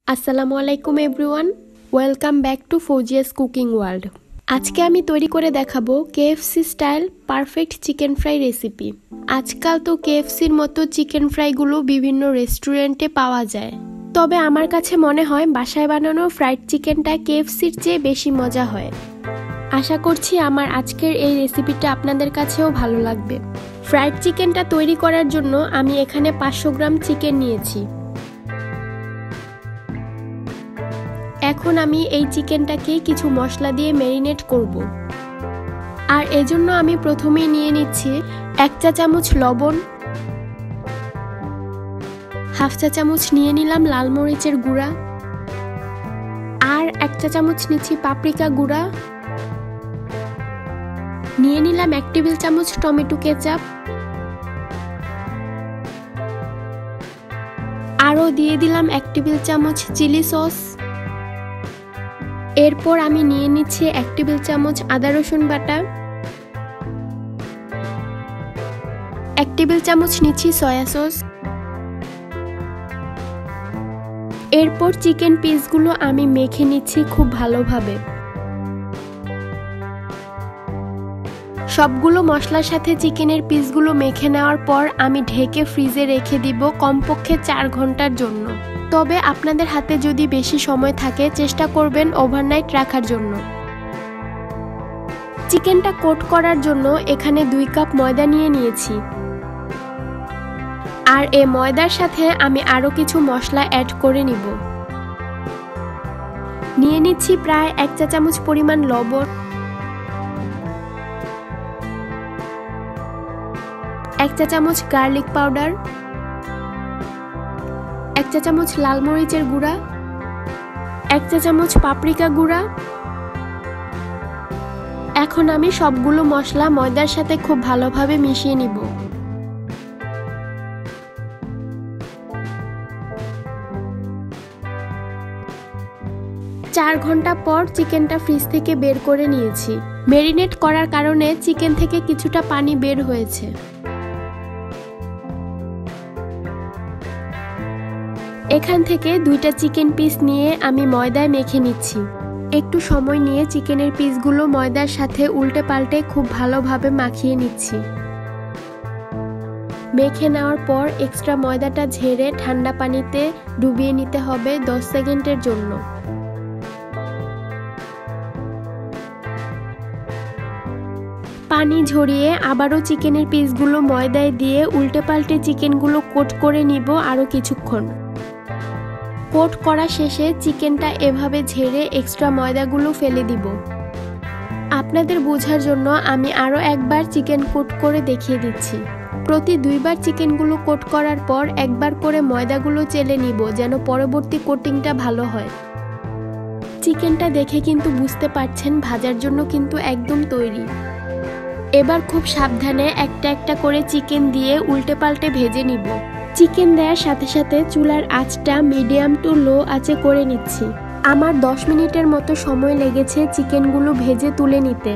আসসালামু আলাইকুম everyone, welcome back to Fauzia's cooking world. আজকে আমি তৈরি করে দেখাবো KFC style perfect chicken fry recipe. আজকাল তো কেএফসির মতো চিকেন ফ্রাইগুলো বিভিন্ন রেস্টুরেন্টে পাওয়া যায়, তবে আমার কাছে মনে হয় বাসায় বানানো ফ্রাইড চিকেনটা কেএফসির চেয়ে বেশি মজা হয়। আশা করছি আমার আজকের এই রেসিপিটা আপনাদের কাছেও ভালো লাগবে। ফ্রাইড চিকেনটা তৈরি করার জন্য আমি এখানে 500 গ্রাম চিকেন নিয়েছি। এখন আমি এই চিকেনটাকে কিছু মশলা দিয়ে ম্যারিনেট করব। আর এজন্য আমি প্রথমেই নিয়ে নিচ্ছি 1 চা চামচ লবণ, হাফ চা চামচ নিয়ে নিলাম লাল মরিচের গুঁড়া, আর 1 চা চামচ নিচ্ছি পাপরিকা গুঁড়া, নিয়ে নিলাম 1 টেবিল চামচ টমেটো কেচাপ, আরও দিয়ে দিলাম 1 টেবিল চামচ চিলি সস। এরপর আমি নিয়ে নিচ্ছি 1 টেবিল চামচ আদা রসুন বাটা, 1 টেবিল চামচ নিচ্ছি সয়া সস। এরপর চিকেন পিসগুলো আমি মেখে নিচ্ছি খুব ভালোভাবে। সবগুলো মশলার সাথে চিকেনের পিসগুলো মেখে নেওয়ার পর আমি ঢেকে ফ্রিজে রেখে দিব কমপক্ষে 4 ঘন্টার জন্য। তবে আপনাদের হাতে যদি বেশি সময় থাকে চেষ্টা করবেন ওভারনাইট রাখার জন্য। চিকেনটা কোট করার জন্য এখানে 2 কাপ ময়দা নিয়ে নিয়েছি, আর এই ময়দার সাথে আমি আরও কিছু মশলা অ্যাড করে নিব। নিয়ে নিচ্ছি প্রায় 1 চা চামচ পরিমাণ লবণ, 1 চা চামচ গার্লিক পাউডার, 1 চা চামচ লাল মরিচের গুঁড়া, 1 চা চামচ পাপরিকা গুঁড়া। এখন আমি সবগুলো মশলা ময়দার সাথে খুব ভালোভাবে মিশিয়ে নিব। চার ঘন্টা পর চিকেনটা ফ্রিজ থেকে বের করে নিয়েছি। ম্যারিনেট করার কারণে চিকেন থেকে কিছুটা পানি বের হয়েছে। এখান থেকে 2টা চিকেন পিস নিয়ে আমি ময়দায় মেখে নিচ্ছি। একটু সময় নিয়ে চিকেনের পিসগুলো ময়দার সাথে উল্টে পাল্টে খুব ভালোভাবে মাখিয়ে নিচ্ছি। মেখে নেওয়ার পর এক্সট্রা ময়দাটা ঝেড়ে ঠান্ডা পানিতে ডুবিয়ে নিতে হবে 10 সেকেন্ডের জন্য। পানি ঝরিয়ে আবারও চিকেনের পিসগুলো ময়দায় দিয়ে উল্টে পাল্টে চিকেনগুলো কোট করে নিব আরও কিছুক্ষণ। কোট করা শেষে চিকেনটা এভাবে ঝেড়ে এক্সট্রা ময়দাগুলো ফেলে দিব। আপনাদের বোঝার জন্য আমি আরও একবার চিকেন কোট করে দেখিয়ে দিচ্ছি। প্রতি 2 বার চিকেনগুলো কোট করার পর একবার করে ময়দাগুলো চেলে নিব, যেন পরবর্তী কোটিংটা ভালো হয়। চিকেনটা দেখে কিন্তু বুঝতে পারছেন ভাজার জন্য কিন্তু একদম তৈরি। এবার খুব সাবধানে একটা একটা করে চিকেন দিয়ে উল্টে পাল্টে ভেজে নিব। চিকেন দেওয়ার সাথে সাথে চুলার আঁচটা মিডিয়াম টু লো আঁচে করে নিচ্ছি। আমার 10 মিনিটের মতো সময় লেগেছে চিকেনগুলো ভেজে তুলে নিতে।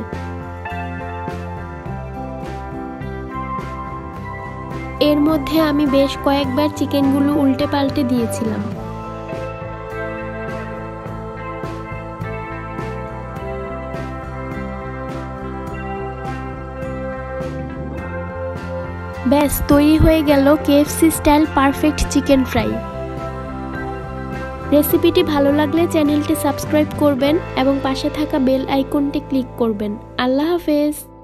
এর মধ্যে আমি বেশ কয়েকবার চিকেনগুলো উল্টে পাল্টে দিয়েছিলাম। ব্যাস তৈরি হয়ে গেল KFC style perfect chicken fry. রেসিপিটি ভালো লাগলে চ্যানেলটি সাবস্ক্রাইব করবেন এবং পাশে থাকা বেল আইকনটি ক্লিক করবেন। আল্লাহ হাফেজ।